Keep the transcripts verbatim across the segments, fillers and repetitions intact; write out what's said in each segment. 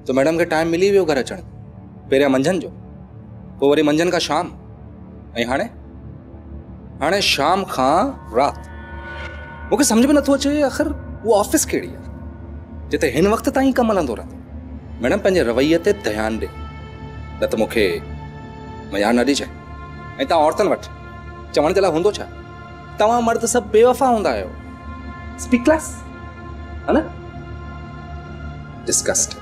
तो मैडम के टाइम मिली वियो घर अचण। पहिरियां मंझंदि जो, पोइ वरी मंझंदि खां शाम, ऐं हाणे हाणे शाम खां राति। मूंखे सम्झ में नथो अचे आख़िर उहो ऑफिस कहिड़ी आहे जिते हिन वक़्त ताईं कमु हलंदो रहंदो। मैडम पंहिंजे रवैये ते ध्यानु ॾे, न त मूंखे मयार न ॾिजाए। ऐं तव्हां औरतुनि वटि चवण जे लाइ हूंदो छा? तव्हां मर्द सभु बेवफ़ा हूंदा आहियो। स्पीक क्लास, है ना? डिस्कस्ट।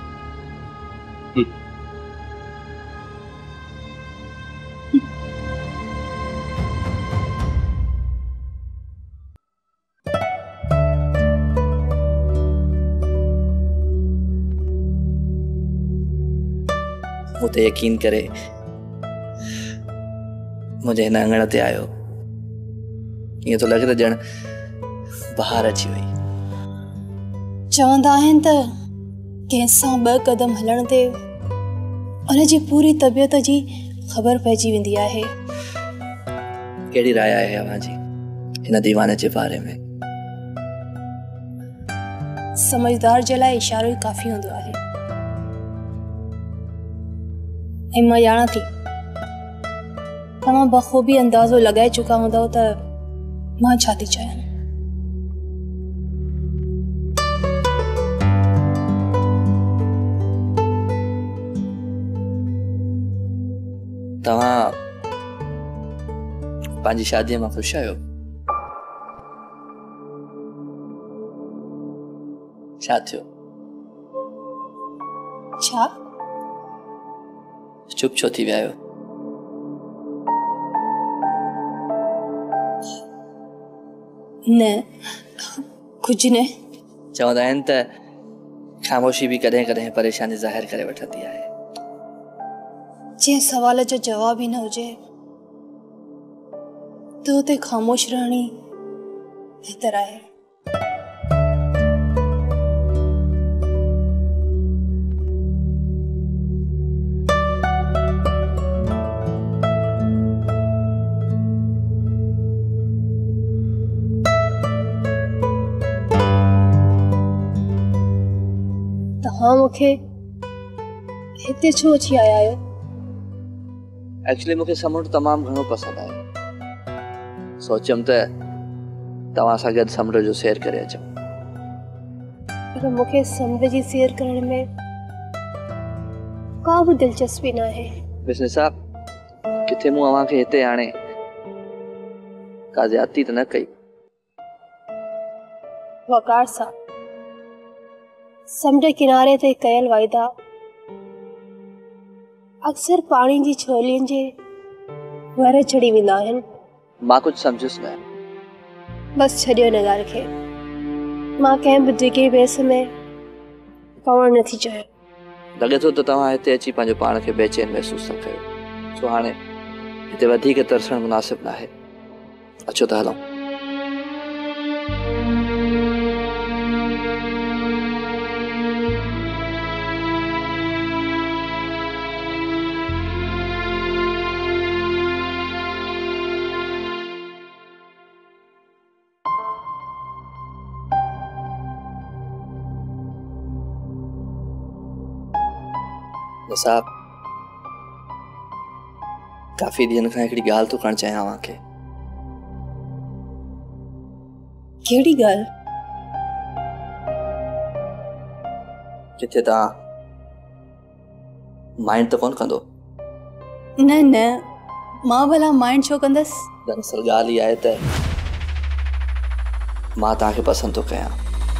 वो तो यकीन करे मुझे हिन अंगण ते आयो, ये तो लगे ॼण बहार अची वई। चवंदा आहिनि त कंहिंसां ॿ कदम हलण ते उन जी पूरी तबियत जी ख़बर पइजी वेंदी आहे। कहिड़ी राय आहे अव्हां जी हिन दीवाने जे बारे में? समझदार जे लाइ इशारो ई काफ़ी हूंदो आहे। ऐं मां ॼाणां थी तव्हां बख़ूबी अंदाज़ो लॻाए चुका हूंदव त मां छा थी चाहियां। तव्हां पंहिंजी शादीअ मां ख़ुशि आहियो? छा थियो? छा? चुप छो थी विया आहियो? न कुझु न। चवंदा आहिनि त ख़ामोशी बि कॾहिं कॾहिं परेशानी ज़ाहिर करे वठंदी आहे। जंहिं सवाल जो जवाब ही न हुजे तो उते ख़ामोश रहणी बहितर आहे। तव्हां मूंखे हिते छो अची आया आहियो? एक्चुअली मूंखे समुंड तमामु घणो पसंदि आहे। सोचियमि त तव्हां सां गॾु समुंड जो सैर करे अचूं। पर मूंखे समुंड जी सैर करण में का बि दिलचस्पी न आहे। बिस्मिल साहब, किथे मूं अव्हां खे हिते आणे का ज़्यादती त न कई? वकार साहब, समुंड किनारे ते कयल वाइदा अक्सर पानी जी छोलियुनि जे वर चढ़ी वेंदा आहिनि। मां कुझु सम्झुसि न। बस छॾियो हिन ॻाल्हि खे। मां कंहिं बि डिघे बेस में पवणु नथी चाहियां। लॻे थो त तव्हां हिते अची पंहिंजो पाण खे बेचैन महसूसु था कयो। सो हाणे हिते वधीक तरसणु मुनासिबु न आहे। अचो त हलूं। साहब, काफ़ी ॾींहंनि खां हिकिड़ी ॻाल्हि थो करणु चाहियां अव्हां खे। कहिड़ी ॻाल्हि? किथे तव्हां माइंड त कोन कंदो? न न, मां भला माइंड छो कंदसि? दरअसल ॻाल्हि इहा आहे त मां तव्हांखे पसंदि थो कयां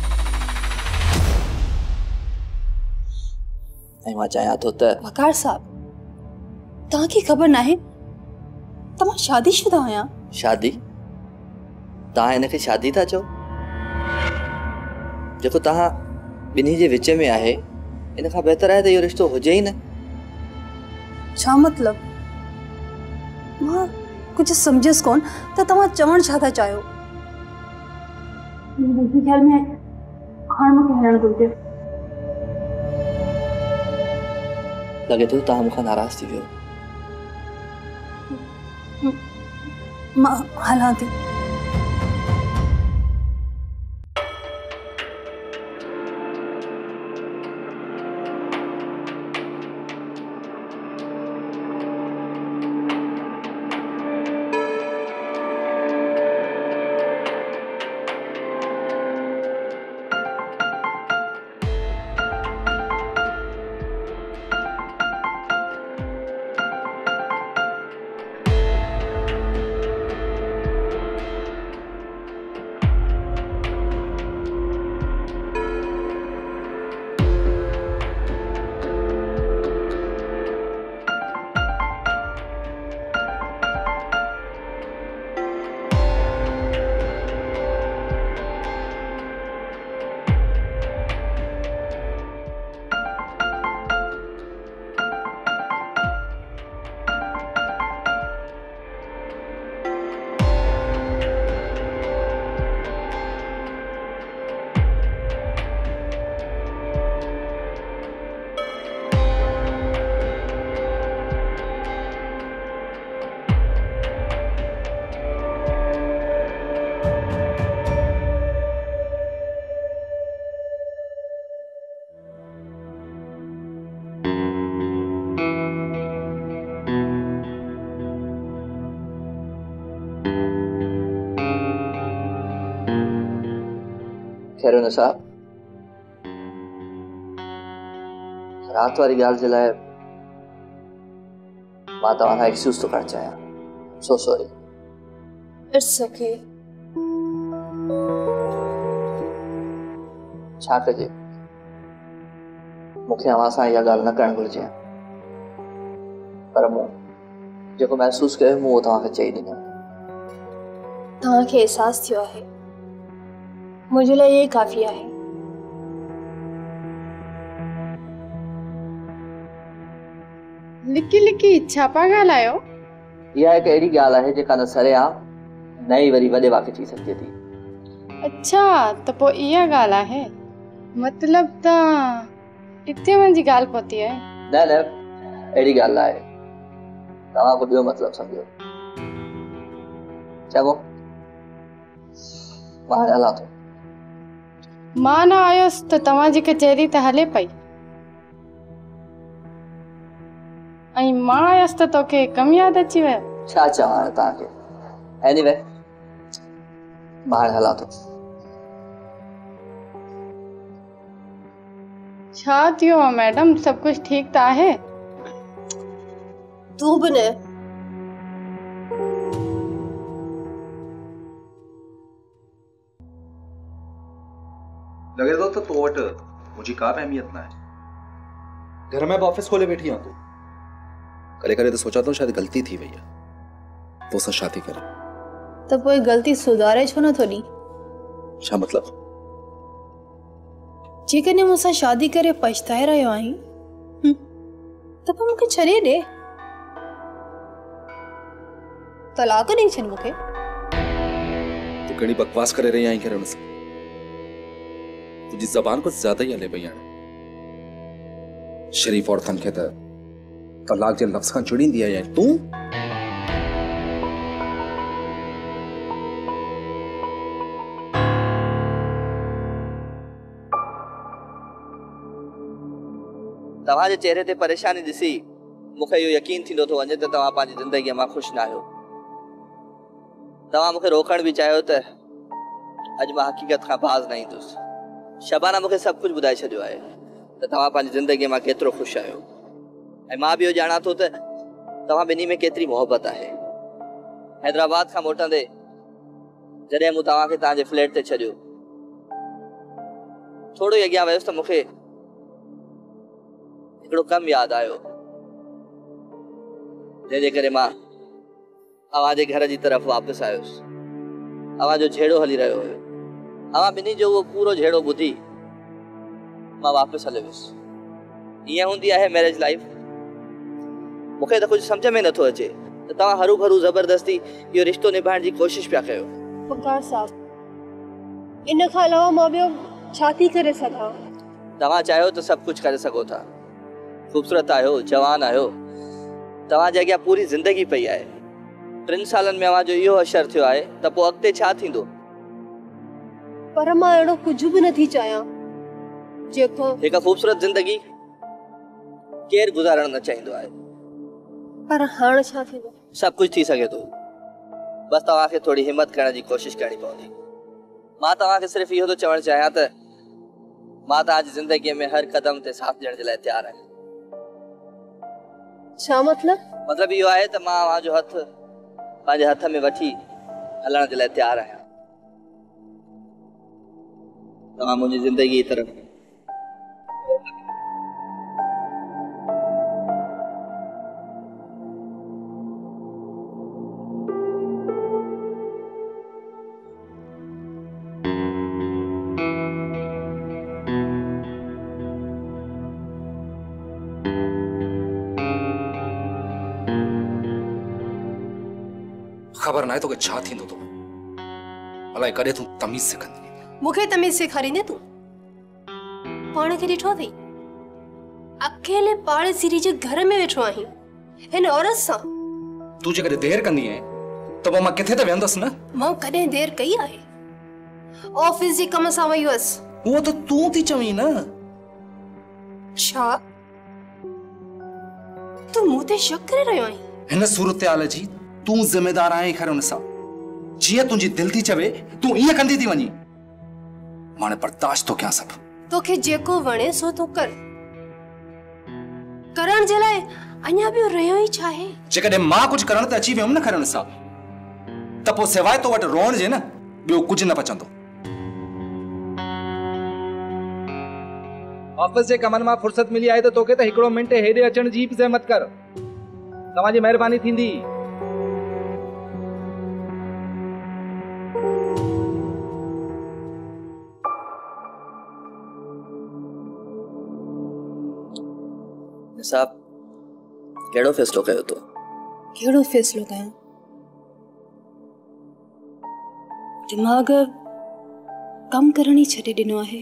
ऐं मां चाहियां थो त। वकार साहब, तव्हांखे ख़बर न आहे तव्हां शादीशुदा आहियां? शादी? तव्हां हिनखे शादी था चओ? जेको तव्हां ॿिन्ही जे विच में आहे, इन खां बहितर आहे त इहो रिश्तो हुजे ई न। छा मतलब? मां कुझु सम्झसि कोन त तव्हां चवणु छा था चाहियो। मुंहिंजे ख़्याल में हाणे मूंखे हलणु घुरिजे। लॻे थो तव्हां मूंखां नाराज़ थी वियो। मां हलां थी। खैर न साहब, रात वारी ॻाल्हि जे लाइ मां तव्हां खां एक्सक्यूज़ थो करणु चाहियां। So sorry. It's okay. छा कजे, मूंखे अव्हां सां इहा ॻाल्हि न करणु घुरिजे, पर मूं जेको महसूस कयो मूं उहो तव्हांखे चई ॾिनो। तव्हांखे एहसास थियो आहे, मुंहिंजे लाइ इहे काफ़ी आहे। लिकी लिकी छा पिया ॻाल्हायो? इहा हिकु अहिड़ी ॻाल्हि आहे जेका न सरेआम न ई वरी वॾे वाक़े थी सघिजे थी। अच्छा, त पोइ इहा ॻाल्हि आहे, मतिलब त हिते मुंहिंजी ॻाल्हि पहुती आहे। न न, अहिड़ी ॻाल्हि आहे, तव्हां को ॿियो मतिलबु सम्झो। चङो, मां हाणे हलां थो। मां न आयुसि त तव्हांजी कचहरी त हले पई, ऐं मां आयसि त तोखे कम यादि अची वियो। छा चवां हाणे तव्हांखे। एनीवे, मां हाणे हलां थो। छा थियो आहे मैडम, सभु कुझु ठीकु त आहे? तूं बि न। लगे तो तो वट मुझे का अहमियत ना है। घर में ऑफिस खोले बैठी हूं तू। करे करे तो सोचा तो शायद गलती थी वही है तो सा शादी करे। तो कोई गलती सुधारे छो न थोड़ी? छा मतलब? जेकॾहिं मूंसां शादी करे पछताए रहियो आहीं त पोइ मूंखे छॾे ॾे, तलाक ॾेई छॾ मूंखे। तू कहिड़ी बकवास करे रही आई करे उनसे? तुझी ज़बान कुछ ज्यादा ही हले पई हाणे। शरीफ औरतन खे त तलाक जे लफ़्ज़ खां चिड़ींदी आहे तूं। तव्हांजे चेहरे ते परेशानी ॾिसी मूंखे इहो यकीन थींदो थो वञे त तव्हां पंहिंजी ज़िंदगीअ मां ख़ुशि न आहियो। तव्हां मूंखे रोकण बि चाहियो त अॼु मां हक़ीक़त खां बाज़ न ईंदुसि। शबाना मूंखे सभु कुझु ॿुधाए छॾियो आहे त तव्हां पंहिंजी ज़िंदगीअ मां केतिरो ख़ुशि आहियो, ऐं मां बि इहो ॼाणा थो त तव्हां ॿिन्ही में केतिरी मोहबत आहे। हैदराबाद खां मोटंदे जॾहिं मूं तव्हांखे तव्हांजे फ्लैट ते छॾियो, थोरो ई अॻियां वियुसि त मूंखे हिकिड़ो कमु यादि आयो, जंहिंजे करे मां अव्हांजे घर जी तरफ़ वापसि आयुसि। अव्हांजो झेड़ो हली रहियो हुयो, अव्हां ॿिन्ही जो उहो पूरो झेड़ो ॿुधी मां वापसि हलियो वियुसि। ईअं हूंदी आहे मैरिज लाइफ। मूंखे त कुझु सम्झ में नथो अचे त तव्हां हरू भरू ज़बरदस्ती इहो रिश्तो निभाइण जी कोशिशि पिया कयो। पुकार साहब, इन खां अलावा मां ॿियो छा थी करे सघां? तव्हां चाहियो त सभु कुझु करे सघो था। ख़ूबसूरत आहियो, जवान आहियो, तव्हांजे अॻियां पूरी ज़िंदगी पई आहे। टिनि सालनि में अव्हांजो इहो असरु थियो आहे त पोइ अॻिते छा थींदो? पर मां अहिड़ो कुझु बि नथी चाहियां जेको हिकु ख़ूबसूरत ज़िंदगी केरु गुज़ारणु न चाहींदो आहे। पर हाणे छा थींदो? सभु कुझु थी सघे थो, बसि तव्हांखे थोरी हिमत करण जी कोशिशि करणी पवंदी। मां तव्हांखे सिर्फ़ु इहो थो चवणु चाहियां त मां तव्हांजी ज़िंदगीअ में हर क़दम ते साथ ॾियण जे लाइ तयारु आहियां। छा मतलब? मतलब इहो आहे त मां अव्हांजो हथ पंहिंजे हथ में वठी हलण जे लाइ तयारु आहियां। तव्हां मुंहिंजी ज़िंदगी जी तरफ़ खबर ना है तो के छा थींदो तो अलाए करे तू तमीज़ सिखंदी। मूंखे तमीज़ सेखारींदे तूं? पाण खे ॾिठो अथई, अकेले पाड़ेसीरी जे घर में वेठो आहीं हिन औरत सां। तू जेकॾहिं देरि कंदी आहे त पोइ मां किथे त वेंदसि न। मां कॾहिं देरि कई आहे? ऑफिस जे कम सां वई हुअसि। उहो त तूं थी चवीं न। छा तूं मूं ते शक करे रहियो आहीं? हिन सूरत-हाल जी तूं ज़िम्मेदार आहीं। खैर हुन सां जीअं तुंहिंजी दिलि थी चवे तूं ईअं कंदी थी वञी। माने बर्दाश्त तो क्या सब तोखे जेको वणे सो तो कर करण जे लाइ अञा बि रहियो ई छा आहे। जेकॾहिं मां कुझु करण ते अची वियुमि न खरण सां त पोइ सवाइ तो वटि रोअण जे न ॿियो कुझु न बचंदो। ऑफिस जे कमनि मां फुर्सत मिली आहे त तोखे त हिकिड़ो मिंट हेॾे अचण जी बि ज़हमत कर। तव्हांजी महिरबानी थींदी। साहब कहिड़ो फ़ैसिलो कयो तो? कहिड़ो फ़ैसिलो कयां? दिमाग़ कम करण ई छॾे ॾिनो आहे।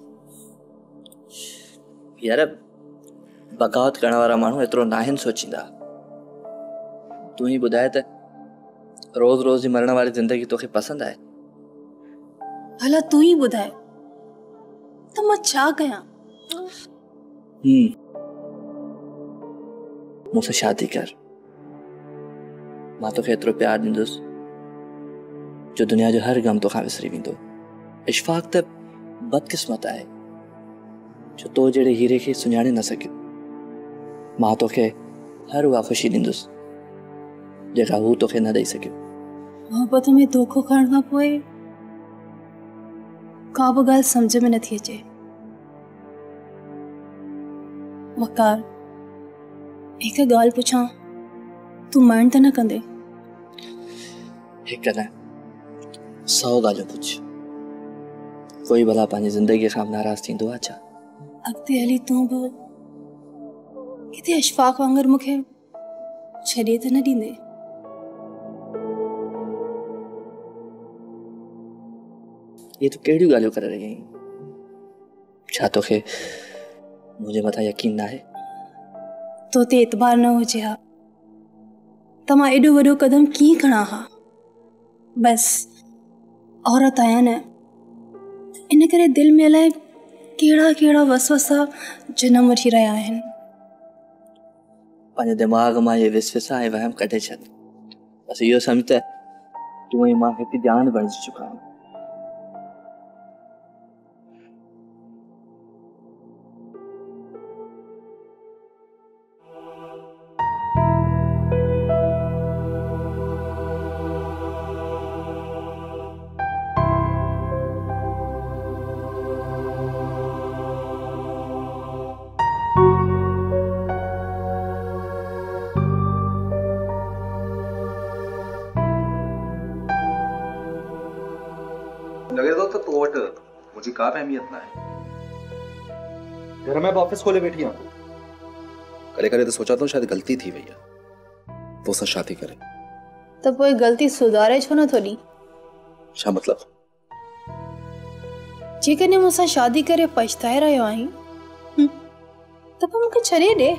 यार बगावत करण वारा माण्हू एतिरो नाहिन सोचींदा। तूं ही ॿुधाए त रोज़ रोज़ जी मरण वारी ज़िंदगी तोखे पसंदि आहे? भला तूं ई ॿुधाए त मां छा कयां? हम्म मुझसे शादी कर। मां तोखे एतिरो प्यार ॾींदुसि जो दुनिया जो हर गम तोखां विसरी वेंदो। इशफाक त बदकिस्मत आहे जो तो जहिड़े हीरे खे सुञाणे न सघियो। मां तोखे हर उहा ख़ुशी ॾींदुसि जेका हू तोखे न ॾेई सघियो। मोहबत में धोखो खणण खां पोइ का बि ॻाल्हि सम्झ में नथी अचे। वकार हिकु ॻाल्हि पुछां, तूं माइंड त न कंदे? हिकु न सौ ॻाल्हियूं पुछ। कोई भला पंहिंजी ज़िंदगीअ खां नाराज़ थींदो आहे छा? अॻिते हली तूं बि किथे अशफाक वांगुरु मूंखे छॾे त न ॾींदे? ये तूं कहिड़ियूं ॻाल्हियूं करे रही आहीं? छा तोखे मुंहिंजे मथां यकीन न आहे? तो ते एतबार न हुजे हा त मां एॾो वॾो कदम कीअं खणां हा? बस औरत आहियां न, इन करे दिलि में अलाए कहिड़ा कहिड़ा वसवसा जनम वठी रहिया आहिनि। पंहिंजे दिमाग़ मां इहे विसविसा ऐं वहम कढे छॾ। बसि इहो सम्झ त तूं ऐं मां हिकु जान बणिजी चुका आहियूं। लगे तो तो वट मुझे का अहमियत ना है। घर में ऑफिस खोले बैठी हूं। करे करे तो सोचा तो शायद गलती थी भैया तो सा शादी करे। तो कोई गलती सुधारे छो न थोड़ी? छा मतलब? जेकॾहिं मूंसां शादी करे पछताए रहियो आहीं त पोइ मूंखे छॾे ॾे।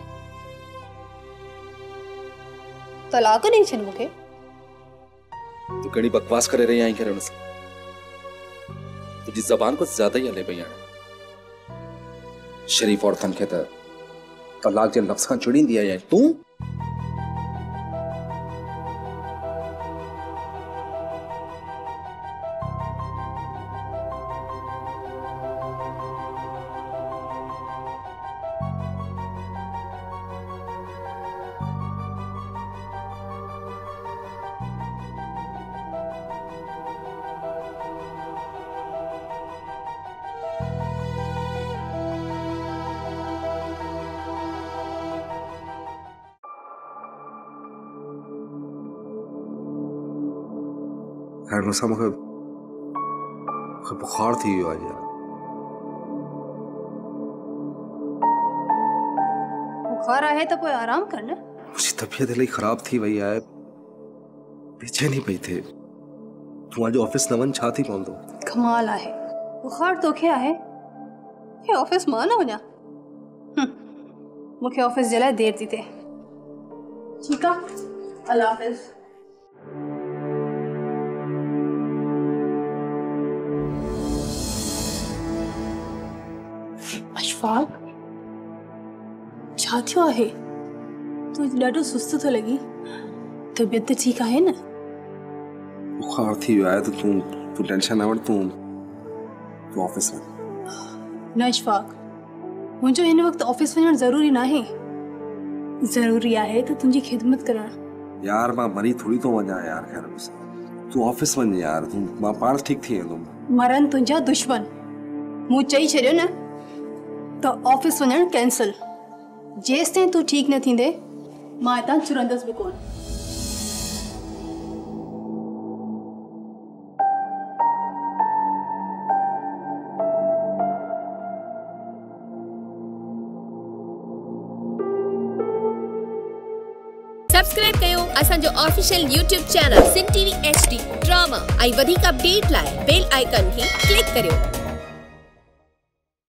तलाक ॾेई छॾ मूंखे। तू कड़ी बकवास करे रही आई करे उनसे। तुझी जबान कुछ ज्यादा ही हले भैया। शरीफ औरतन खे त तलाक जे लफ्ज़ खां चिड़ींदी आहे तूं। यार मुझे मुझे बुखार थी वियो आहे यार। बुखार आहे त पोइ आराम कर न। मुझी तबीयत इलाही ख़राब थी वई आहे। बेचैनी पई थे। तू आज ऑफिस न वञ छा थी पवंदो? कमाल आहे। बुखार तोखे आहे हे ऑफिस मां न वञा? मूंखे ऑफिस जे लाइ देर थी थिए। ठीकु आहे, अल्लाह हाफ़िज़। अशफाक छा थियो आहे? तू ॾाढो सुस्त थो लगी। तबियत त ठीकु आहे न? बुखार थी वियो आहे त तू तू टेंशन न वठ। तू तूं ऑफिस वञ। न इशफाक, मुंहिंजो हिन वक़्तु ऑफिस वञणु ज़रूरी नाहे। ज़रूरी आहे त तुंहिंजी ख़िदमत करणु। यार मां मरी थोड़ी तो वञा यार, ख़ैर मूंसां तूं ऑफिस वञ यार, तूं मां पाण ठीक थी वेंदुमि। मरन तुंहिंजा दुश्मन। मूं चई छॾियो न त ऑफिस वञणु कैंसिल। जेसि ताईं तूं ठीक न थींदे मां हितां चुरंदसि बि कोन। सब्सक्राइब कयो असांजो official YouTube channel Sindh TV H D drama ऐं वधीक अपडेट लाइ बेल आइकन खे क्लिक करियो।